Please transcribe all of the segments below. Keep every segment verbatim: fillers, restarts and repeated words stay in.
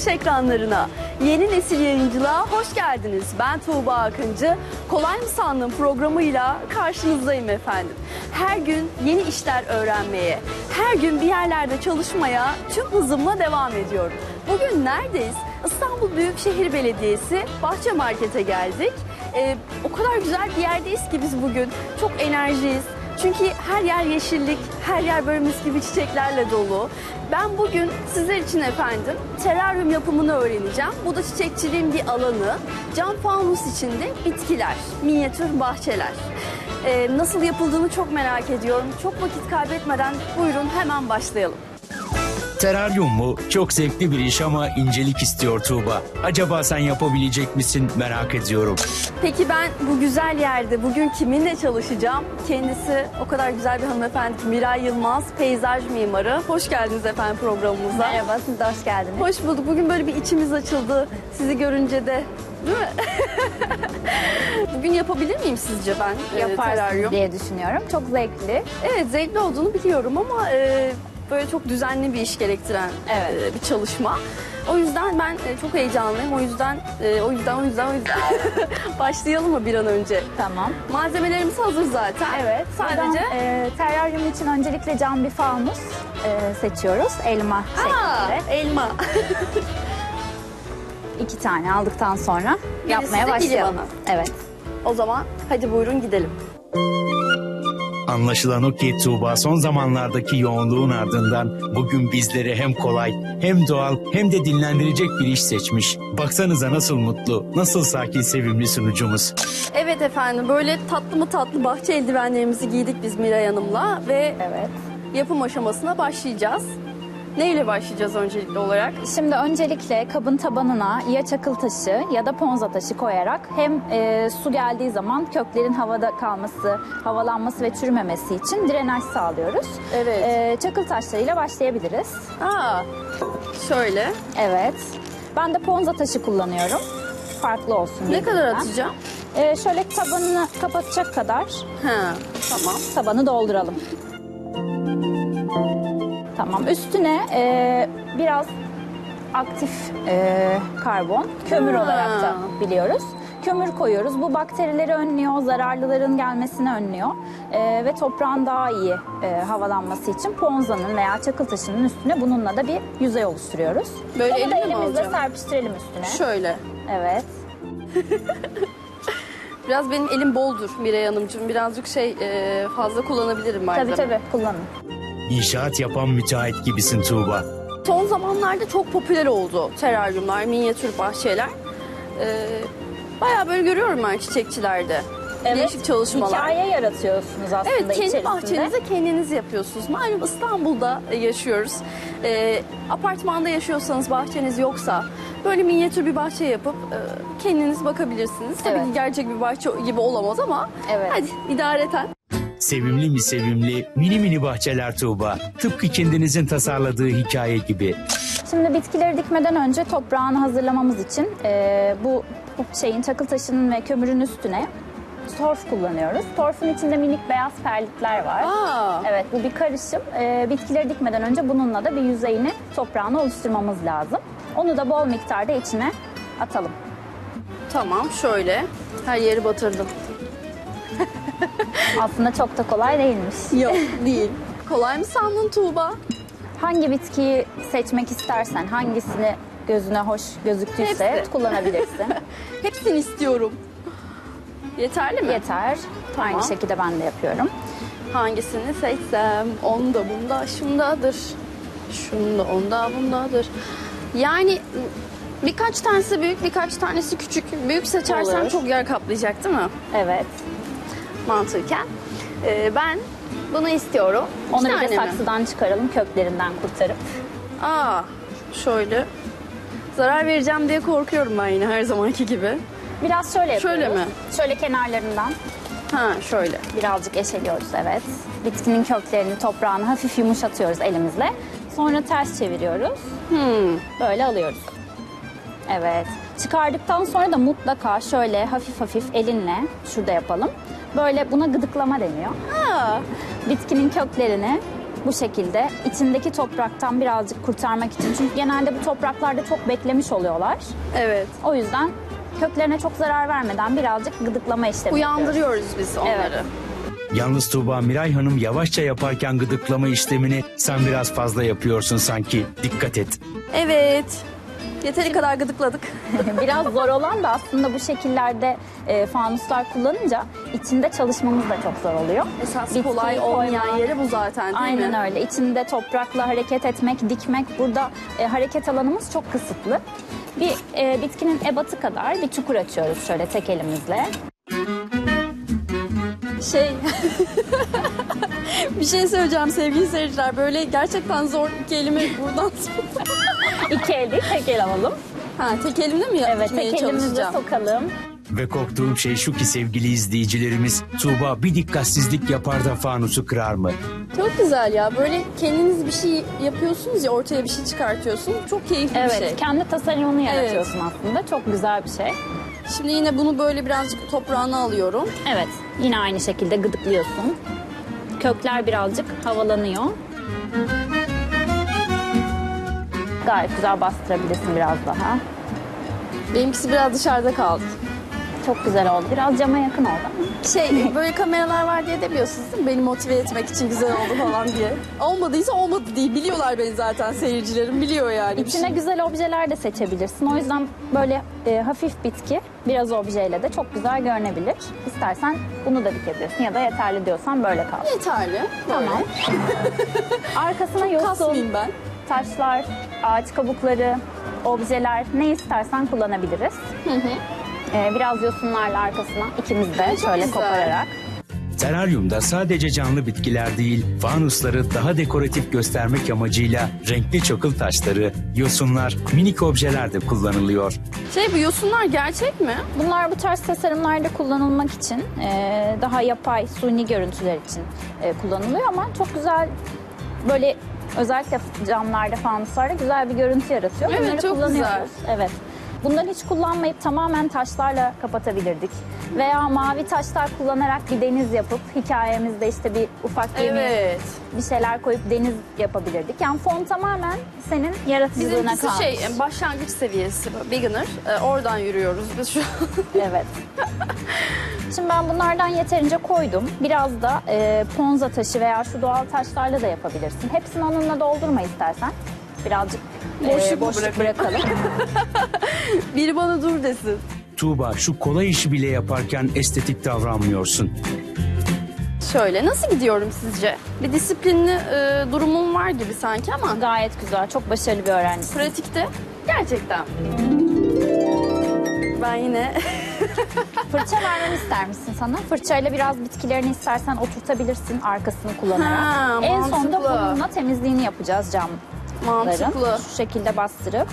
Bakış ekranlarına. Yeni nesil yayıncılığa hoş geldiniz. Ben Tuğba Akıncı. Kolay mı sandın programıyla karşınızdayım efendim. Her gün yeni işler öğrenmeye, her gün bir yerlerde çalışmaya tüm hızımla devam ediyorum. Bugün neredeyiz? İstanbul Büyükşehir Belediyesi Bahçe Market'e geldik. Ee, o kadar güzel bir yerdeyiz ki biz bugün. Çok enerjiyiz. Çünkü her yer yeşillik, her yer böyle mis gibi çiçeklerle dolu. Ben bugün sizler için efendim teraryum yapımını öğreneceğim. Bu da çiçekçiliğin bir alanı. Cam fanus içinde bitkiler, minyatür bahçeler. Ee, nasıl yapıldığını çok merak ediyorum. Çok vakit kaybetmeden buyurun hemen başlayalım. Teraryum mu? Çok zevkli bir iş ama incelik istiyor Tuğba. Acaba sen yapabilecek misin? Merak ediyorum. Peki ben bu güzel yerde bugün kiminle çalışacağım? Kendisi o kadar güzel bir hanımefendi ki Miray Yılmaz, peyzaj mimarı. Hoş geldiniz efendim programımıza. Merhaba, siz de hoş geldiniz. Hoş bulduk. Bugün böyle bir içimiz açıldı. Sizi görünce de. Değil mi? Bugün yapabilir miyim sizce ben? Yaparsınız diye düşünüyorum. Çok zevkli. Evet, zevkli olduğunu biliyorum ama e, böyle çok düzenli bir iş gerektiren Evet. e, bir çalışma. O yüzden ben e, çok heyecanlıyım. O yüzden, e, o yüzden, o yüzden, o yüzden başlayalım mı bir an önce? Tamam. Malzemelerimiz hazır zaten. Evet. Sadece Buradan, e, teraryum için öncelikle cam bir fanus e, seçiyoruz. Elma Aa, şeklinde. elma. İki tane aldıktan sonra Birisi yapmaya de başlayalım. bana. Evet. O zaman hadi buyurun gidelim. Anlaşılan o ki Tuğba son zamanlardaki yoğunluğun ardından bugün bizlere hem kolay hem doğal hem de dinlendirecek bir iş seçmiş. Baksanıza nasıl mutlu, nasıl sakin, sevimli sunucumuz. Evet efendim, böyle tatlı mı tatlı bahçe eldivenlerimizi giydik biz Miray Hanım'la ve Evet. yapım aşamasına başlayacağız. Neyle başlayacağız öncelikli olarak? Şimdi öncelikle kabın tabanına ya çakıl taşı ya da ponza taşı koyarak hem e, su geldiği zaman köklerin havada kalması, havalanması ve çürümemesi için drenaj sağlıyoruz. Evet. E, çakıl taşlarıyla başlayabiliriz. Aa, şöyle. Evet. Ben de ponza taşı kullanıyorum. Farklı olsun diye. Ne kadar bizden. atacağım? E, şöyle tabanını kapatacak kadar Ha, tamam. tabanı dolduralım. Tamam. Üstüne e, biraz aktif e, karbon, kömür Ha. olarak da biliyoruz. Kömür koyuyoruz. Bu bakterileri önlüyor, zararlıların gelmesini önlüyor e, ve toprağın daha iyi e, havalanması için ponzanın veya çakıl taşının üstüne bununla da bir yüzey oluşturuyoruz. Böyle Onu da elimle mi elimizle alacağım? serpiştirelim üstüne. Şöyle. Evet. Biraz benim elim boldur Miray Hanımcığım. Birazcık şey e, fazla kullanabilirim malzeme. Tabii tabii kullanın. İnşaat yapan müteahhit gibisin Tuğba. Son zamanlarda çok popüler oldu teraryumlar, minyatür bahçeler. Ee, bayağı böyle görüyorum ben çiçekçilerde. Değişik çalışmalar. Hikaye yaratıyorsunuz aslında Evet, kendi içerisinde. bahçenizi kendiniz yapıyorsunuz. Malum İstanbul'da yaşıyoruz. Ee, apartmanda yaşıyorsanız, bahçeniz yoksa böyle minyatür bir bahçe yapıp e, kendiniz bakabilirsiniz. Tabii Evet. ki gerçek bir bahçe gibi olamaz ama Evet. hadi idareten. Sevimli mi sevimli, mini mini bahçeler Tuğba. Tıpkı kendinizin tasarladığı hikaye gibi. Şimdi bitkileri dikmeden önce toprağını hazırlamamız için e, bu şeyin çakıl taşının ve kömürün üstüne torf kullanıyoruz. Torfun içinde minik beyaz perlitler var. Aa, Evet, bu bir karışım. E, bitkileri dikmeden önce bununla da bir yüzeyini, toprağını oluşturmamız lazım. Onu da bol miktarda içine atalım. tamam, şöyle. Her yeri batırdım. Aslında çok da kolay değilmiş. Yok, değil. Kolay mı sandın Tuğba? Hangi bitkiyi seçmek istersen, hangisini gözüne hoş gözüktüyse Hepsi. kullanabilirsin. Hepsini istiyorum. Yeterli mi? Yeter. Tamam. Aynı şekilde ben de yapıyorum. Hangisini seçsem? Onda, bunda, şundadır. Şunda, onda, bundadır. Yani birkaç tanesi büyük, birkaç tanesi küçük. Büyük seçersem Olur. çok yer kaplayacak değil mi? Evet. Mantıken. Ee, ben bunu istiyorum. İki Onu bir tane de mi? saksıdan çıkaralım köklerinden kurtarıp. Aa, şöyle. Zarar vereceğim diye korkuyorum ben yine her zamanki gibi. Biraz şöyle yapıyoruz. Şöyle mi? Şöyle kenarlarından Ha, şöyle. birazcık eşeliyoruz, evet. Bitkinin köklerini, toprağını hafif yumuşatıyoruz elimizle. Sonra ters çeviriyoruz. Hmm. Böyle alıyoruz. Evet. Çıkardıktan sonra da mutlaka şöyle hafif hafif elinle, şurada yapalım. Böyle buna gıdıklama deniyor. Aa, Bitkinin köklerini Bu şekilde içindeki topraktan birazcık kurtarmak için. Çünkü genelde bu topraklarda çok beklemiş oluyorlar. Evet. O yüzden köklerine çok zarar vermeden birazcık gıdıklama işlemi yapıyoruz. Uyandırıyoruz biz onları. Evet. Yalnız Tuğba, Miray Hanım yavaşça yaparken gıdıklama işlemini sen biraz fazla yapıyorsun sanki. Dikkat et. Evet. Yeteri kadar gıdıkladık. Biraz zor olan da aslında bu şekillerde e, fanuslar kullanınca içinde çalışmamız da çok zor oluyor. Esas Bitkiyi kolay olmayan koyma. yeri bu zaten değil Aynen mi? öyle. İçinde toprakla hareket etmek, dikmek. Burada e, hareket alanımız çok kısıtlı. Bir e, bitkinin ebatı kadar bir çukur açıyoruz şöyle tek elimizle. Şey... bir şey söyleyeceğim sevgili seyirciler. Böyle gerçekten zor iki elimi buradan... İki el değil, tek el alalım. ha, tek elimle mi Evet, yapmaya tek elimizle çalışacağım? sokalım. Ve korktuğum şey şu ki sevgili izleyicilerimiz, Tuğba bir dikkatsizlik yapar da fanusu kırar mı? Çok güzel ya. Böyle kendiniz bir şey yapıyorsunuz ya, ortaya bir şey çıkartıyorsunuz. Çok keyifli Evet, bir şey. kendi tasarımını yaratıyorsun aslında. Çok güzel bir şey. Şimdi yine bunu böyle birazcık toprağına alıyorum. Evet, yine aynı şekilde gıdıklıyorsun. Kökler birazcık havalanıyor. Gayet güzel bastırabilirsin biraz daha. Benimkisi biraz dışarıda kaldı. Çok güzel oldu. Biraz cama yakın oldu ama. Şey, böyle kameralar var diye demiyorsunuz değil mi? Beni motive etmek için güzel oldu falan diye. Olmadıysa olmadı diye biliyorlar beni zaten, seyircilerim biliyor yani. Bir İçine şey- güzel objeler de seçebilirsin. O yüzden böyle e, hafif bitki biraz objeyle de çok güzel görünebilir. İstersen bunu da dikebilirsin ya da yeterli diyorsan böyle kal. Yeterli. Tamam. Arkasına yosun, Kasmayayım ben. taşlar, ağaç kabukları, objeler ne istersen kullanabiliriz. Ee, biraz yosunlarla arkasına ikimiz de Çok şöyle güzel. kopararak. Teraryumda sadece canlı bitkiler değil, fanusları daha dekoratif göstermek amacıyla renkli çakıl taşları, yosunlar, minik objeler de kullanılıyor. Şey, bu yosunlar gerçek mi? Bunlar bu tarz tasarımlarda kullanılmak için e, daha yapay, suni görüntüler için e, kullanılıyor ama çok güzel böyle özellikle camlarda, fanuslarda güzel bir görüntü yaratıyor. Evet, Bunları çok kullanıyoruz. Evet. Bunları hiç kullanmayıp tamamen taşlarla kapatabilirdik. Veya mavi taşlar kullanarak bir deniz yapıp hikayemizde işte bir ufak gemi, Evet. bir şeyler koyup deniz yapabilirdik. Yani fon tamamen senin yaratıcılığına Bizimkisi kalmış. şey, başlangıç seviyesi, beginner. Ee, oradan yürüyoruz biz şu an. Evet. Şimdi ben bunlardan yeterince koydum. Biraz da e, ponza taşı veya şu doğal taşlarla da yapabilirsin. Hepsini onunla doldurma istersen. Birazcık e, Boşluk boşluk bırakayım. bırakalım. Biri bana dur desin. Tuğba, şu kolay işi bile yaparken estetik davranmıyorsun. Şöyle, nasıl gidiyorum sizce? Bir disiplinli e, durumum var gibi sanki ama Gayet güzel. Çok başarılı bir öğrencisin. pratikte gerçekten. Ben yine Fırça vermemi ister misin sana? Fırçayla biraz bitkilerini istersen oturtabilirsin arkasını kullanarak. Ha, en sonunda mantıklı. bununla temizliğini yapacağız camların. mantıklı. Şu şekilde bastırıp.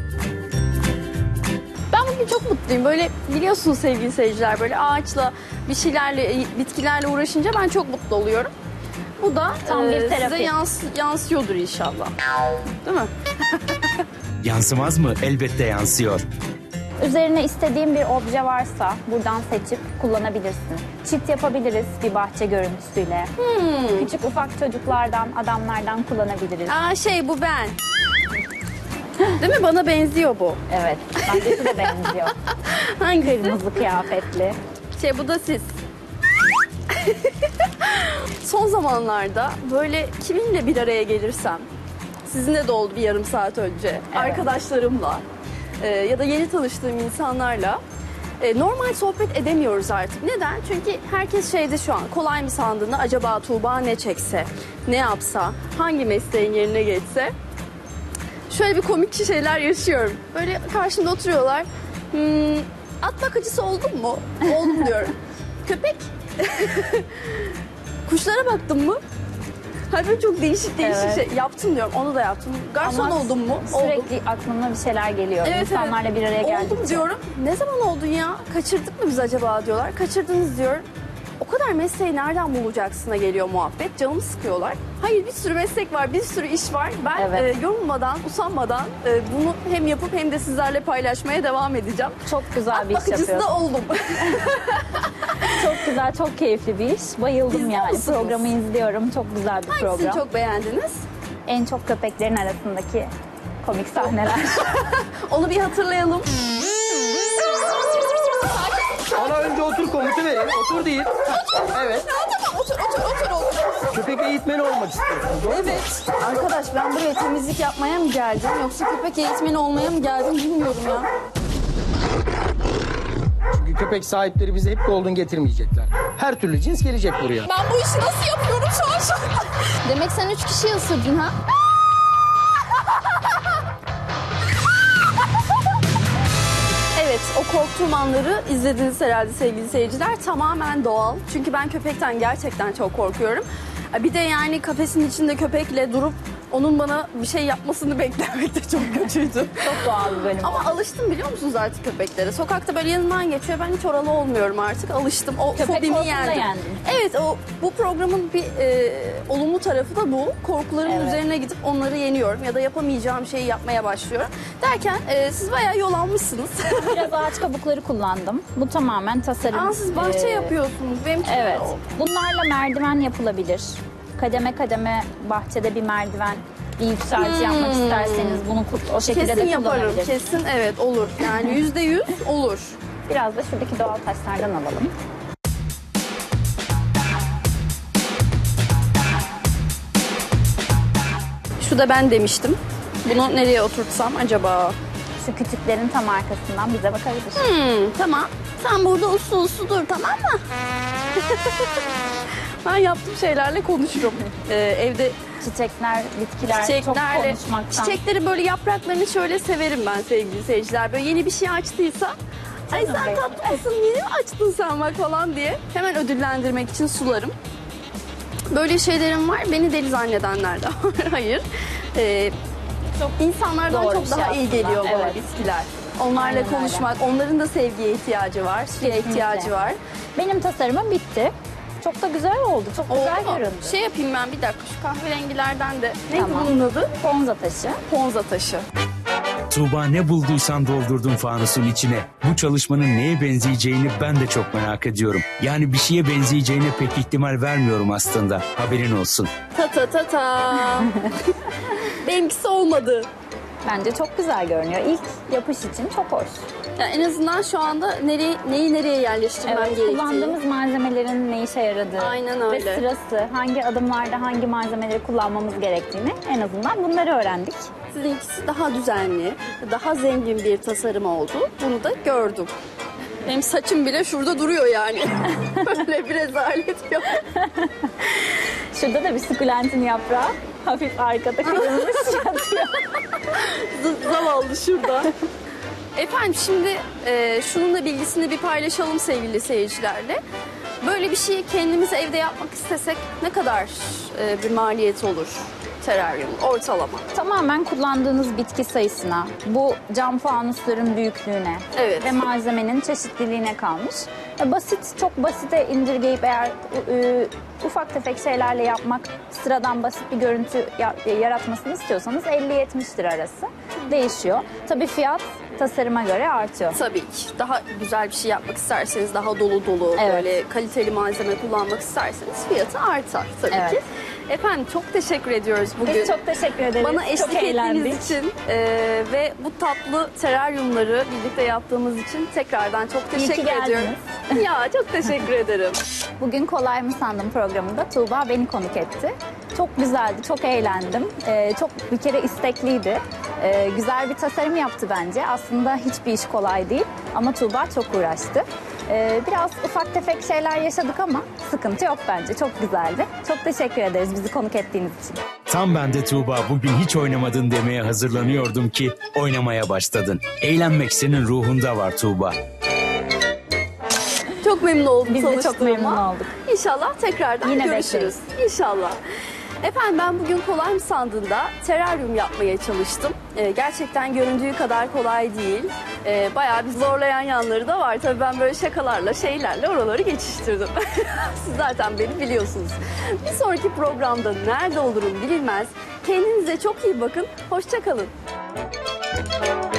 Ben bugün çok mutluyum. Böyle biliyorsunuz sevgili seyirciler, böyle ağaçla, bir şeylerle, bitkilerle uğraşınca ben çok mutlu oluyorum. Bu da Tam bir e, terapi. size yans- yansıyordur inşallah. Değil mi? Yansımaz mı? Elbette yansıyor. Üzerine istediğin bir obje varsa buradan seçip kullanabilirsin. Çit yapabiliriz bir bahçe görüntüsüyle. Hmm. Küçük ufak çocuklardan, adamlardan kullanabiliriz. Aa, şey, bu ben. Değil mi? Bana benziyor bu. Evet, bence de benziyor. Hangisi? Kırmızı kıyafetli. Şey, bu da siz. Son zamanlarda böyle kiminle bir araya gelirsem, sizinle de oldu bir yarım saat önce, arkadaşlarımla e, ya da yeni tanıştığım insanlarla e, normal sohbet edemiyoruz artık. Neden? Çünkü herkes şeyde şu an, kolay mı sandığında acaba Tuğba ne çekse, ne yapsa, hangi mesleğin yerine geçse. Şöyle bir komik şeyler yaşıyorum. Böyle karşımda oturuyorlar. Hmm, at bakıcısı oldun mu? Oldum diyorum. Köpek? Kuşlara baktın mı? Hayır, böyle çok değişik değişik Evet. şey yaptım diyorum. Onu da yaptım. Garson Ama oldun mu? Oldum. Sürekli aklına bir şeyler geliyor. Evet, İnsanlarla evet. bir araya geldikçe. Oldum diyorum. Ne zaman oldun ya? Kaçırdık mı biz acaba diyorlar. Kaçırdınız diyor. O kadar mesleği nereden bulacaksına geliyor muhabbet. Canımı sıkıyorlar. Hayır, bir sürü meslek var, bir sürü iş var. Ben Evet. e, yorulmadan, usanmadan e, bunu hem yapıp hem de sizlerle paylaşmaya devam edeceğim. Çok güzel At bir iş bakıcısı yapıyorsun. da oldum. Çok güzel, çok keyifli bir iş. Bayıldım İzliyor yani. musunuz? Programı izliyorum. Çok güzel bir Hangisini program. çok beğendiniz? En çok köpeklerin arasındaki komik sahneler. Onu bir hatırlayalım. Ana önce otur komutu verin. Otur değil. Evet. Tamam otur otur otur otur. Köpek eğitmeni olmak istiyorsun. Doğru mu? Evet. Arkadaş ben buraya temizlik yapmaya mı geldim yoksa köpek eğitmeni olmaya mı geldim bilmiyorum ya. Çünkü köpek sahipleri bize hep golden getirmeyecekler. Her türlü cins gelecek buraya. Ben bu işi nasıl yapıyorum şu an şu an? Demek sen üç kişiyi ısırdın ha? Evet, o korktuğum anları izlediniz herhalde sevgili seyirciler. Tamamen doğal. Çünkü ben köpekten gerçekten çok korkuyorum. Bir de yani kafesin içinde köpekle durup onun bana bir şey yapmasını beklemek de çok kötüydü. Çok doğal bir bölüm. Ama alıştım biliyor musunuz artık köpeklere. Sokakta böyle yanından geçiyor. Ben hiç oralı olmuyorum artık. Alıştım. O Köpek fobimi korkunu da yendim. yendin. Evet, o bu programın bir e, olumlu tarafı da bu. Korkuların Evet. üzerine gidip onları yeniyorum ya da yapamayacağım şeyi yapmaya başlıyorum. Derken e, siz bayağı yol almışsınız. Biraz ağaç kabukları kullandım. Bu tamamen tasarım. Aa, siz bahçe Ee, yapıyorsunuz. Benim Evet. Bunlarla merdiven yapılabilir. Kademe kademe bahçede bir merdiven, bir yükselti yapmak isterseniz bunu ku- o şekilde Hmm. Kesin de yaparım. kullanabilirsiniz. Kesin evet olur. Yani yüzde yüz olur. Biraz da şuradaki doğal taşlardan alalım. Şu da ben demiştim. Bunu nereye oturtsam acaba? Şu kütüklerin tam arkasından bize bakabilir. Hmm, tamam. Sen burada uslu uslu dur, tamam mı? Ben yaptığım şeylerle konuşurum. Ee, evde Çiçekler, bitkiler çok çiçeklerle, konuşmaktan. çiçekleri böyle yapraklarını şöyle severim ben sevgili seyirciler. Böyle yeni bir şey açtıysa, ay Canım sen benim. tatlı mısın, yeni mi açtın sen bak falan diye hemen ödüllendirmek için sularım. Böyle şeylerim var. Beni deli zannedenler de var. Hayır. Ee, insanlardan doğru çok bir daha şey iyi aslında. geliyor bana Evet. bitkiler. Onlarla Aynen öyle. konuşmak, onların da sevgiye ihtiyacı var, suya Kesinlikle. ihtiyacı var. Benim tasarımım bitti. Çok da güzel oldu. Çok güzel Oldu mu? göründü. Şey yapayım ben bir dakika şu kahverengilerden de. Neydi Tamam. bunun adı? Ponza taşı. Ponza taşı. Tuğba ne bulduysan doldurdun fanusun içine. Bu çalışmanın neye benzeyeceğini ben de çok merak ediyorum. Yani bir şeye benzeyeceğine pek ihtimal vermiyorum aslında. Haberin olsun. Ta ta ta ta. Benimkisi olmadı. Bence çok güzel görünüyor. İlk yapış için çok hoş. Yani en azından şu anda nereye, neyi nereye yerleştirmem Evet, gerektiği. kullandığımız malzemelerin ne işe yaradığı Aynen ve öyle. sırası, hangi adımlarda hangi malzemeleri kullanmamız gerektiğini en azından bunları öğrendik. Sizinkisi daha düzenli, daha zengin bir tasarım oldu. Bunu da gördüm. Benim saçım bile şurada duruyor yani. Böyle bir rezalet yok. Şurada da bir sukulentin yaprağı hafif arkada kırılmış yatıyor. Z- zavallı şurada. Efendim şimdi e, şunun da bilgisini bir paylaşalım sevgili seyircilerle. Böyle bir şeyi kendimiz evde yapmak istesek ne kadar e, bir maliyet olur teraryum ortalama? Tamamen kullandığınız bitki sayısına, bu cam fanusların büyüklüğüne Evet. ve malzemenin çeşitliliğine kalmış. E, Basit, çok basite indirgeyip eğer e, ufak tefek şeylerle yapmak, sıradan basit bir görüntü ya- yaratmasını istiyorsanız elli yetmiş lira arası değişiyor. Tabii fiyat tasarıma göre artıyor. Tabii ki. Daha güzel bir şey yapmak isterseniz, daha dolu dolu, Evet. böyle kaliteli malzeme kullanmak isterseniz fiyatı artar tabii Evet. ki. Efendim çok teşekkür ediyoruz bugün. Biz çok teşekkür ederiz. Bana eşlik çok eğlendik. ettiğiniz için e, ve bu tatlı teraryumları birlikte yaptığımız için tekrardan çok İyi ki teşekkür geldiniz. ediyorum. Ya çok teşekkür ederim. Bugün Kolay mı sandım programında Tuğba beni konuk etti. Çok güzeldi, çok eğlendim. Ee, çok bir kere istekliydi. Ee, güzel bir tasarım yaptı bence. Aslında hiçbir iş kolay değil ama Tuğba çok uğraştı. Ee, biraz ufak tefek şeyler yaşadık ama sıkıntı yok bence. Çok güzeldi. Çok teşekkür ederiz bizi konuk ettiğiniz için. Tam ben de Tuğba bugün hiç oynamadın demeye hazırlanıyordum ki oynamaya başladın. Eğlenmek senin ruhunda var Tuğba. Çok memnun oldum Biz de çok tanıştığıma. memnun olduk. İnşallah tekrardan Yine görüşürüz. bekleriz. İnşallah. Efendim ben bugün kolay mı sandığında teraryum yapmaya çalıştım. Ee, gerçekten göründüğü kadar kolay değil. Ee, bayağı bir zorlayan yanları da var. Tabii ben böyle şakalarla, şeylerle oraları geçiştirdim. Siz zaten beni biliyorsunuz. Bir sonraki programda nerede olurum bilinmez. Kendinize çok iyi bakın. Hoşça kalın.